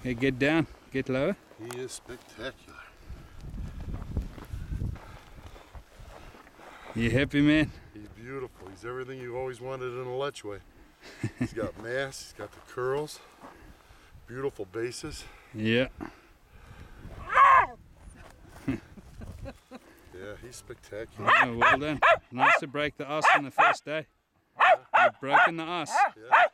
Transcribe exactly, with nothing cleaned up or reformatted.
Hey, get down, get lower. He is spectacular. You happy, man? He's beautiful. He's everything you always wanted in a Lechwe. He's got mass, he's got the curls, beautiful bases. Yeah. Yeah, he's spectacular. Oh, well done. Nice to break the ice on the first day. You've broken the ice. Yeah.